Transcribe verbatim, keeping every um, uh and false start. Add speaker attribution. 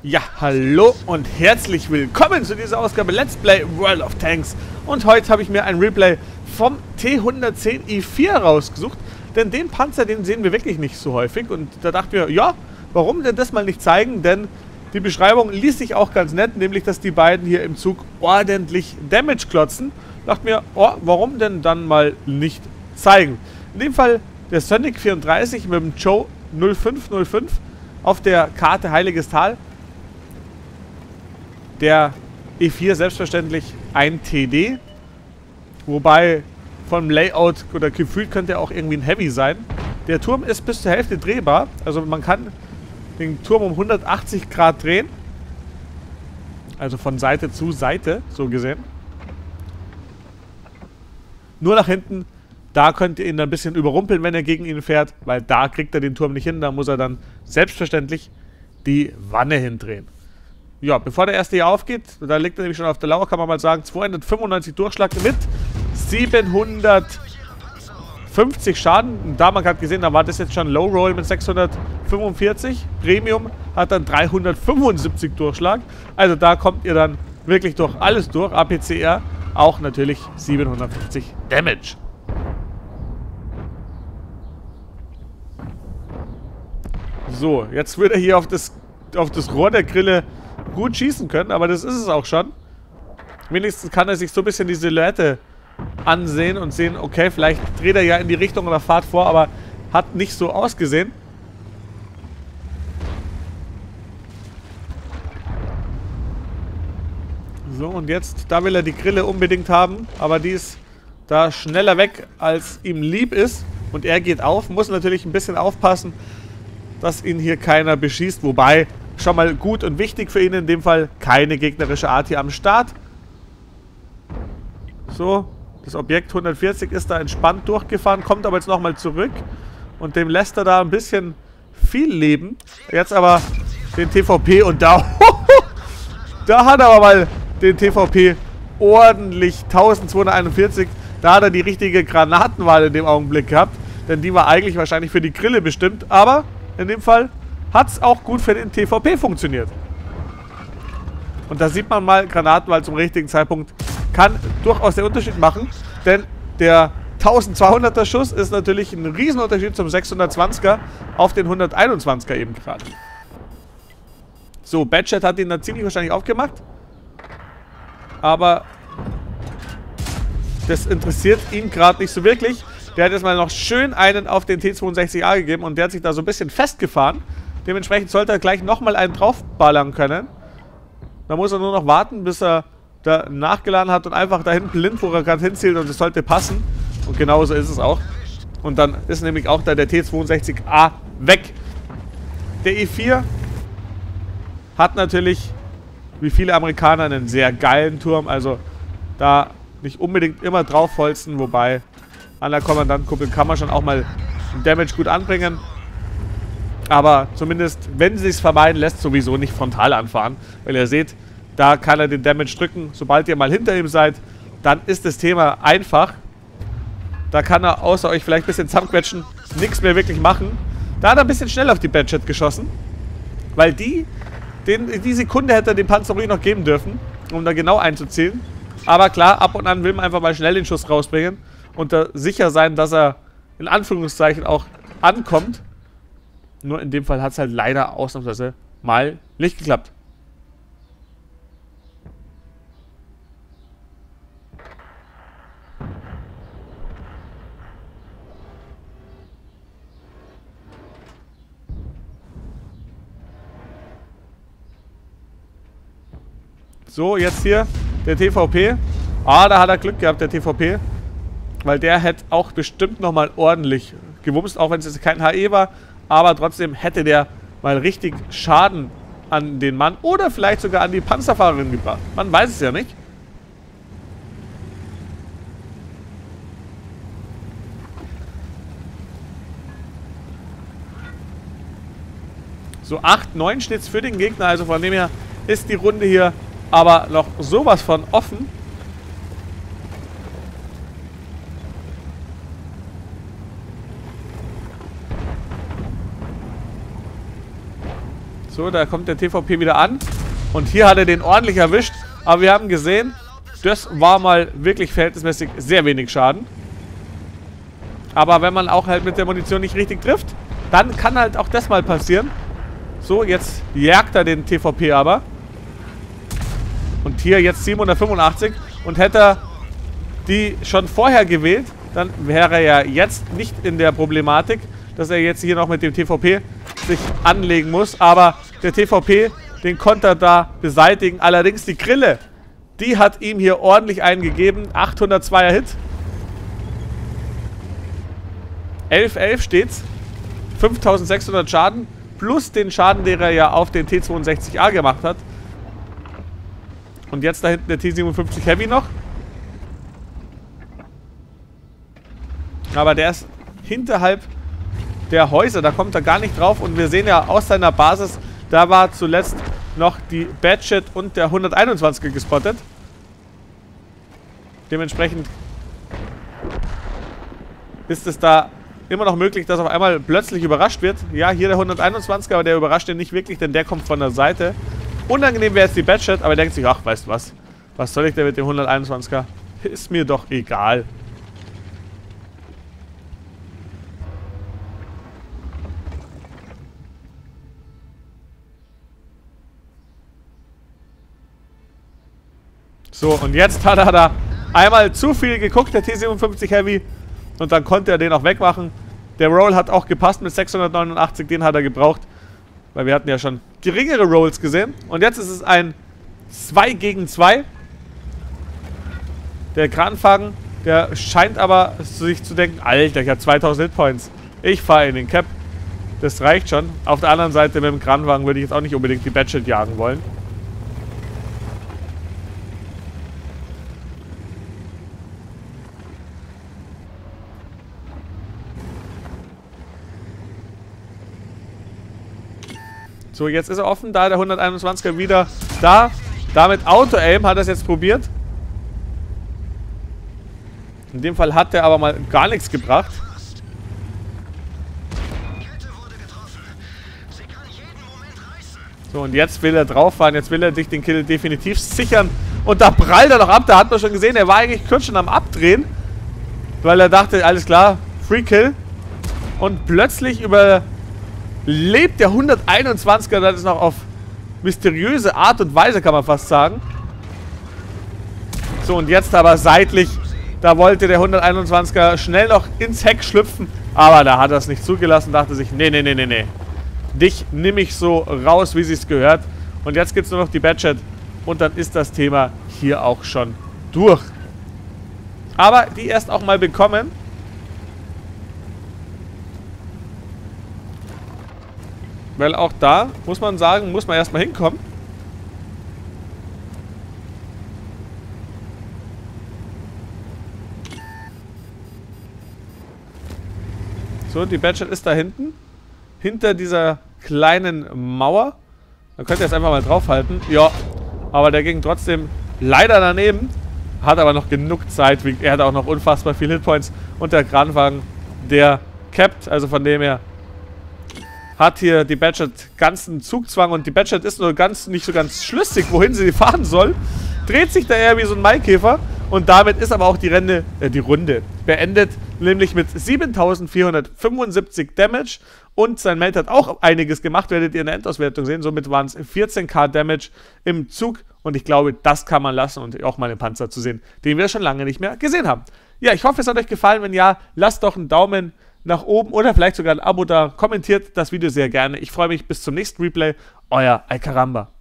Speaker 1: Ja, hallo und herzlich willkommen zu dieser Ausgabe Let's Play World of Tanks. Und heute habe ich mir ein Replay vom T hundertzehn I vier rausgesucht. Denn den Panzer, den sehen wir wirklich nicht so häufig. Und da dachten wir, ja, warum denn das mal nicht zeigen? Denn die Beschreibung liest sich auch ganz nett, nämlich, dass die beiden hier im Zug ordentlich Damage klotzen. Dachte mir, oh, warum denn dann mal nicht zeigen? In dem Fall der Sonic vierunddreißig mit dem Joe null fünf null fünf auf der Karte Heiliges Tal. Der E vier selbstverständlich ein T D, wobei vom Layout oder gefühlt könnte er auch irgendwie ein Heavy sein. Der Turm ist bis zur Hälfte drehbar, also man kann den Turm um hundertachtzig Grad drehen, also von Seite zu Seite, so gesehen. Nur nach hinten, da könnt ihr ihn dann ein bisschen überrumpeln, wenn er gegen ihn fährt, weil da kriegt er den Turm nicht hin, da muss er dann selbstverständlich die Wanne hindrehen. Ja, bevor der erste hier aufgeht, da liegt er nämlich schon auf der Lauer, kann man mal sagen, zweihundertfünfundneunzig Durchschlag mit siebenhundertfünfzig Schaden. Und da man gerade gesehen, da war das jetzt schon Low Roll mit sechshundertfünfundvierzig. Premium hat dann dreihundertfünfundsiebzig Durchschlag. Also da kommt ihr dann wirklich durch alles durch. A P C R auch natürlich siebenhundertfünfzig Damage. So, jetzt wird er hier auf das, auf das Rohr der Grille gut schießen können, aber das ist es auch schon. Wenigstens kann er sich so ein bisschen die Silhouette ansehen und sehen, okay, vielleicht dreht er ja in die Richtung oder fahrt vor, aber hat nicht so ausgesehen. So, und jetzt, da will er die Grille unbedingt haben, aber die ist da schneller weg, als ihm lieb ist. Und er geht auf, muss natürlich ein bisschen aufpassen, dass ihn hier keiner beschießt, wobei schon mal gut und wichtig für ihn in dem Fall keine gegnerische Arti am Start. So, das Objekt hundertvierzig ist da entspannt durchgefahren, kommt aber jetzt nochmal zurück und dem lässt er da ein bisschen viel Leben. Jetzt aber den T V P und da, da hat er aber mal den T V P ordentlich eintausendzweihunderteinundvierzig. Da hat er die richtige Granatenwahl in dem Augenblick gehabt, denn die war eigentlich wahrscheinlich für die Grille bestimmt, aber in dem Fall hat es auch gut für den T V P funktioniert. Und da sieht man mal, Granatenwahl zum richtigen Zeitpunkt kann durchaus den Unterschied machen, denn der eintausendzweihunderter Schuss ist natürlich ein Riesenunterschied zum sechshundertzwanziger auf den hunderteinundzwanziger eben gerade. So, Badget hat ihn dann ziemlich wahrscheinlich aufgemacht, aber das interessiert ihn gerade nicht so wirklich. Der hat jetzt mal noch schön einen auf den T zweiundsechzig A gegeben und der hat sich da so ein bisschen festgefahren. Dementsprechend sollte er gleich nochmal einen draufballern können. Da muss er nur noch warten, bis er da nachgeladen hat und einfach da hinten blind, wo er gerade hinzielt, und es sollte passen. Und genauso ist es auch. Und dann ist nämlich auch da der T zweiundsechzig A weg. Der E vier hat natürlich, wie viele Amerikaner, einen sehr geilen Turm. Also da nicht unbedingt immer draufholzen, wobei an der Kommandantkuppel kann man schon auch mal Damage gut anbringen. Aber zumindest, wenn sie es vermeiden lässt, sowieso nicht frontal anfahren. Weil ihr seht, da kann er den Damage drücken. Sobald ihr mal hinter ihm seid, dann ist das Thema einfach. Da kann er außer euch vielleicht ein bisschen zusammenquetschen, nichts mehr wirklich machen. Da hat er ein bisschen schnell auf die Badget geschossen. Weil die, den, die Sekunde hätte er den Panzer ruhig noch geben dürfen, um da genau einzuzielen. Aber klar, ab und an will man einfach mal schnell den Schuss rausbringen und da sicher sein, dass er in Anführungszeichen auch ankommt. Nur in dem Fall hat es halt leider ausnahmsweise mal nicht geklappt. So, jetzt hier der T V P. Ah, da hat er Glück gehabt, der T V P. Weil der hätte auch bestimmt nochmal ordentlich gewumst, auch wenn es jetzt kein H E war. Aber trotzdem hätte der mal richtig Schaden an den Mann oder vielleicht sogar an die Panzerfahrerin gebracht. Man weiß es ja nicht. So, acht, neun steht es für den Gegner. Also von dem her ist die Runde hier aber noch sowas von offen. So, da kommt der T V P wieder an. Und hier hat er den ordentlich erwischt. Aber wir haben gesehen, das war mal wirklich verhältnismäßig sehr wenig Schaden. Aber wenn man auch halt mit der Munition nicht richtig trifft, dann kann halt auch das mal passieren. So, jetzt jagt er den T V P aber. Und hier jetzt siebenhundertfünfundachtzig. Und hätte er die schon vorher gewählt, dann wäre er jetzt nicht in der Problematik, dass er jetzt hier noch mit dem T V P sich anlegen muss. Aber der T V P, den konnte er da beseitigen. Allerdings die Grille, die hat ihm hier ordentlich eingegeben. achthundertzweier Hit. elf elf steht's. fünftausendsechshundert Schaden. Plus den Schaden, den er ja auf den T zweiundsechzig A gemacht hat. Und jetzt da hinten der T siebenundfünfzig Heavy noch. Aber der ist hinterhalb der Häuser. Da kommt er gar nicht drauf. Und wir sehen ja aus seiner Basis, da war zuletzt noch die Badget und der hunderteinundzwanziger gespottet. Dementsprechend ist es da immer noch möglich, dass auf einmal plötzlich überrascht wird. Ja, hier der hunderteinundzwanziger, aber der überrascht ihn nicht wirklich, denn der kommt von der Seite. Unangenehm wäre jetzt die Badget, aber er denkt sich, ach, weißt du was? Was soll ich denn mit dem hunderteinundzwanziger? Ist mir doch egal. So, und jetzt hat er da einmal zu viel geguckt, der T siebenundfünfzig Heavy. Und dann konnte er den auch wegmachen. Der Roll hat auch gepasst mit sechshundertneunundachtzig, den hat er gebraucht. Weil wir hatten ja schon geringere Rolls gesehen. Und jetzt ist es ein zwei gegen zwei. Der Kranwagen, der scheint aber sich zu denken, Alter, ich habe zweitausend Hitpoints. Ich fahre in den Cap. Das reicht schon. Auf der anderen Seite mit dem Kranwagen würde ich jetzt auch nicht unbedingt die Badget jagen wollen. So, jetzt ist er offen, da der hunderteinundzwanziger wieder da. Damit Auto-Aim hat er es jetzt probiert. In dem Fall hat er aber mal gar nichts gebracht. So, und jetzt will er drauf fahren. Jetzt will er sich den Kill definitiv sichern. Und da prallt er noch ab. Da hat man schon gesehen, er war eigentlich kurz schon am Abdrehen. Weil er dachte, alles klar, Free Kill. Und plötzlich über... lebt der hunderteinundzwanziger, das ist noch auf mysteriöse Art und Weise, kann man fast sagen. So, und jetzt aber seitlich, da wollte der hunderteinundzwanziger schnell noch ins Heck schlüpfen, aber da hat er es nicht zugelassen, dachte sich, nee, nee, nee, nee, nee. Dich nimm ich so raus, wie sie es gehört. Und jetzt gibt es nur noch die Badget und dann ist das Thema hier auch schon durch. Aber die erst auch mal bekommen. Weil auch da, muss man sagen, muss man erstmal hinkommen. So, die Badget ist da hinten. Hinter dieser kleinen Mauer. Da könnt ihr jetzt einfach mal draufhalten. Ja, aber der ging trotzdem leider daneben. Hat aber noch genug Zeit. Er hat auch noch unfassbar viele Hitpoints. Und der Kranwagen, der capped. Also von dem her... hat hier die Badget ganzen Zugzwang und die Badget ist nur ganz nicht so ganz schlüssig, wohin sie fahren soll. Dreht sich da eher wie so ein Maikäfer und damit ist aber auch die, Rende, äh, die Runde beendet, nämlich mit siebentausendvierhundertfünfundsiebzig Damage und sein Mate hat auch einiges gemacht, werdet ihr in der Endauswertung sehen. Somit waren es vierzehntausend Damage im Zug und ich glaube, das kann man lassen und auch mal den Panzer zu sehen, den wir schon lange nicht mehr gesehen haben. Ja, ich hoffe, es hat euch gefallen. Wenn ja, lasst doch einen Daumen nach oben oder vielleicht sogar ein Abo da. Kommentiert das Video sehr gerne. Ich freue mich bis zum nächsten Replay. Euer Alcaramba.